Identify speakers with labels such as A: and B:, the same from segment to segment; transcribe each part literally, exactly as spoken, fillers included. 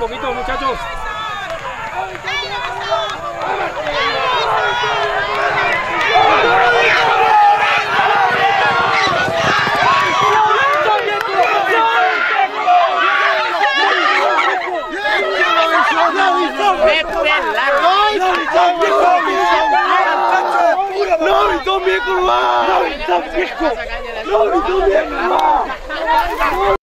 A: poquito, muchachos.
B: No gritó viejo más, no gritó viejo, no gritó viejo más.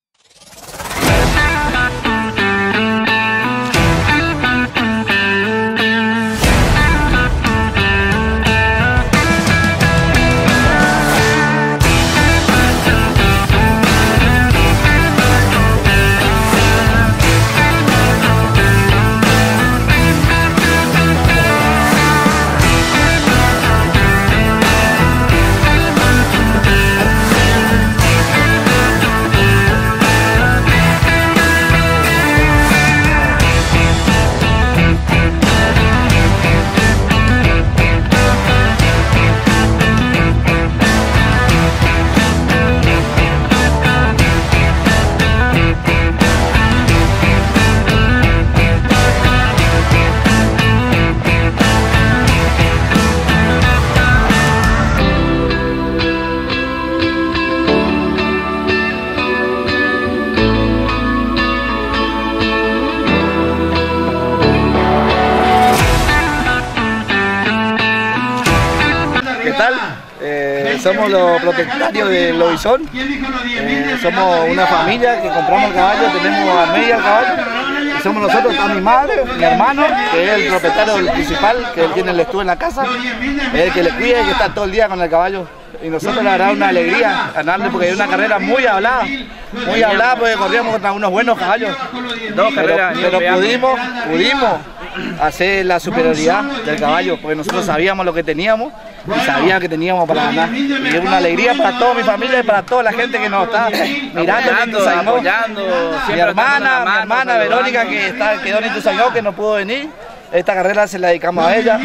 C: ¿Qué tal? Eh, somos los propietarios del Lobizón, eh, somos una familia que compramos el caballo, tenemos a media el caballo, y somos nosotros, está mi madre, mi hermano, que es el propietario del principal, que él tiene el estudio en la casa, es el que le cuida y que está todo el día con el caballo. Y nosotros la verdad una alegría ganarle porque es una carrera muy hablada, muy hablada porque corríamos contra unos buenos caballos. Dos carreras, pero, pero pudimos, pudimos hacer la superioridad del caballo porque nosotros sabíamos lo que teníamos y sabíamos que teníamos para ganar. Y es una alegría para toda mi familia y para toda la gente que nos está mirando, apoyando, apoyando mi hermana, mi hermana Verónica que está, quedó en Ituzaingó, que no pudo venir. Esta carrera se la dedicamos a ella.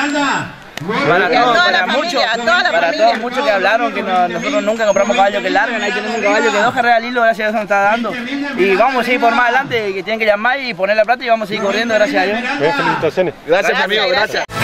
C: Para todos, para muchos, para todos, muchos que hablaron que no, nosotros nunca compramos caballos que largan, ahí tenemos un caballo que dos carreras al hilo, gracias a Dios nos está dando. Y vamos a seguir por más adelante, que tienen que llamar y poner la plata y vamos a seguir corriendo, gracias a Dios.
A: Felicitaciones.
C: Gracias, amigo, gracias.